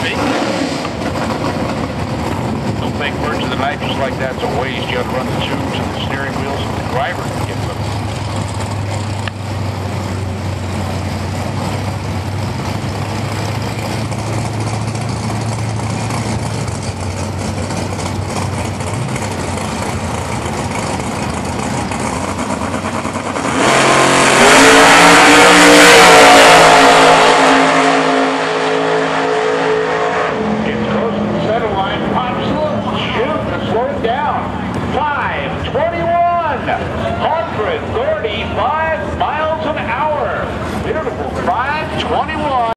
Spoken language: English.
feet. Don't think words of the night just like that's a waste. You ought to run the tubes and the steering wheels and the driver can get them.